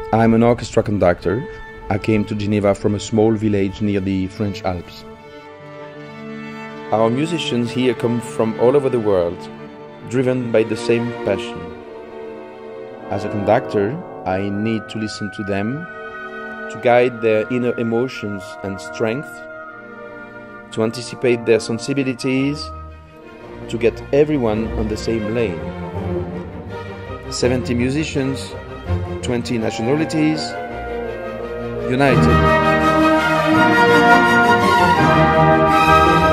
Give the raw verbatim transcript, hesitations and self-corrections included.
I'm an orchestra conductor. I came to Geneva from a small village near the French Alps. Our musicians here come from all over the world, driven by the same passion. As a conductor, I need to listen to them, to guide their inner emotions and strength, to anticipate their sensibilities, to get everyone on the same lane. seventy musicians, twenty nationalities, united.